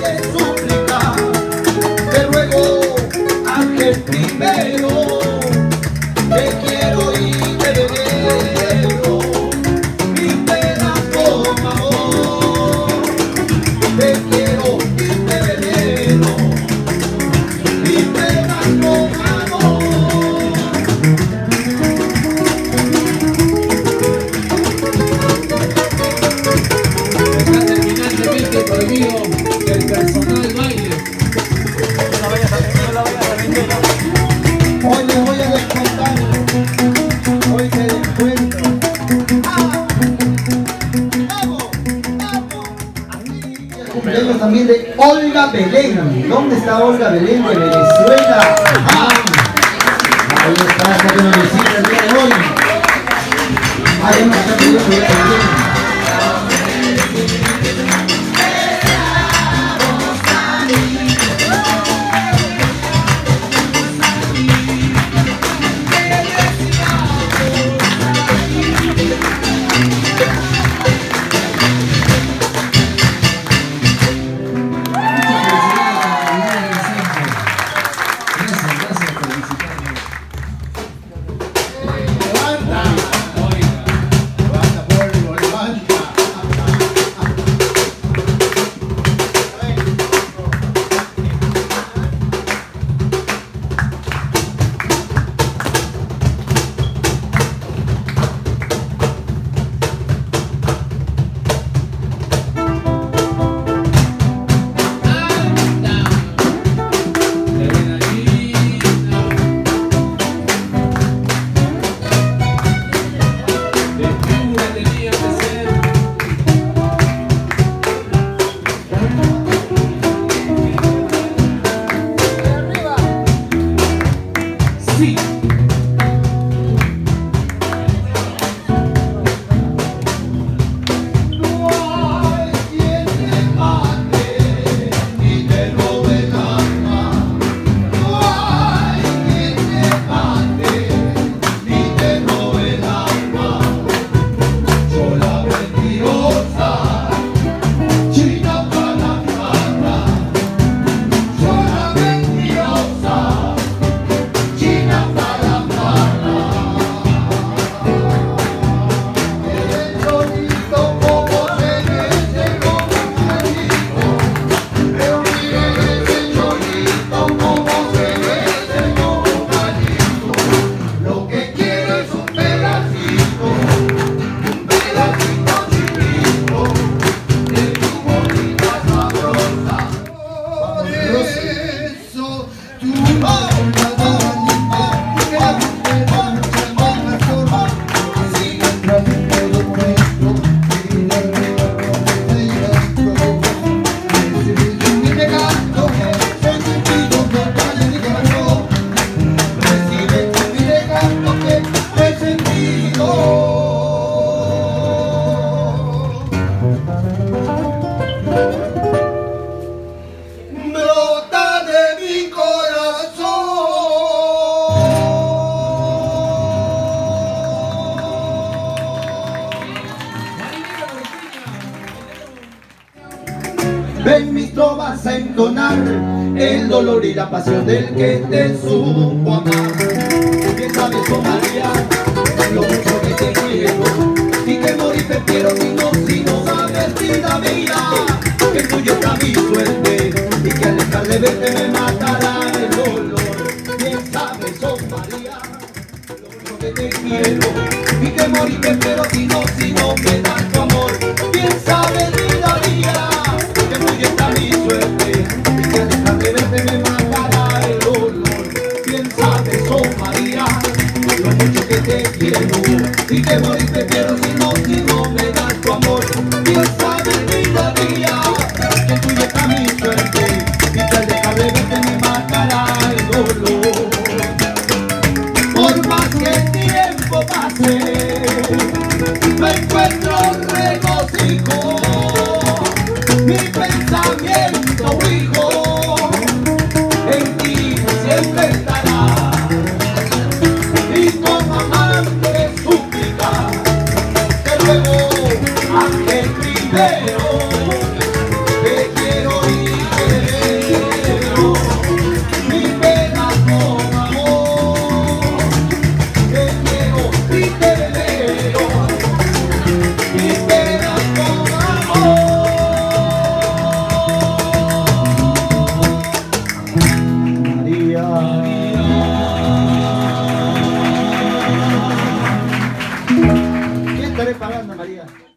de súplica, te ruego, ángel primero, te quiero y te venero, mi pena con amor, te quiero y te venero, mi pena con amor. Está terminantemente prohibido que el personal baile. No la vayas a vender. Hoy les voy a descontar, hoy te descuento. ¡Vamos! ¡Vamos! El cumpleaños también de Olga Belén. ¿Dónde está Olga Belén de Venezuela? Ahí está, esta que nos visita el día de hoy. Ahí nos está pidiendo que vaya bien. Ven mis trovas a entonar el dolor y la pasión del que te supo amar. Bien sabes, oh María, lo mucho que te quiero y que morir prefiero si no sabes, vida mía, que tuyo está mi suerte y que al dejar de verte me matará el dolor. Bien sabes, oh María, lo mucho que te quiero y que morir prefiero si no me das tu amor. Bien sabes, vida mía, que tuyo está mi suerte y que al dejar de verte me matará el dolor. Bien sabes, oh María, lo mucho que te quiero y que morir prefiero si no me das tu amor. Bien sabes, vida mía, que tuyo está mi suerte y que al dejar de verte me matará el dolor. Por más que el tiempo pase, no encuentro regocijo, mi pensamiento, hijo, en ti siempre estará, y con amante súplica, te ruego, ángel primero,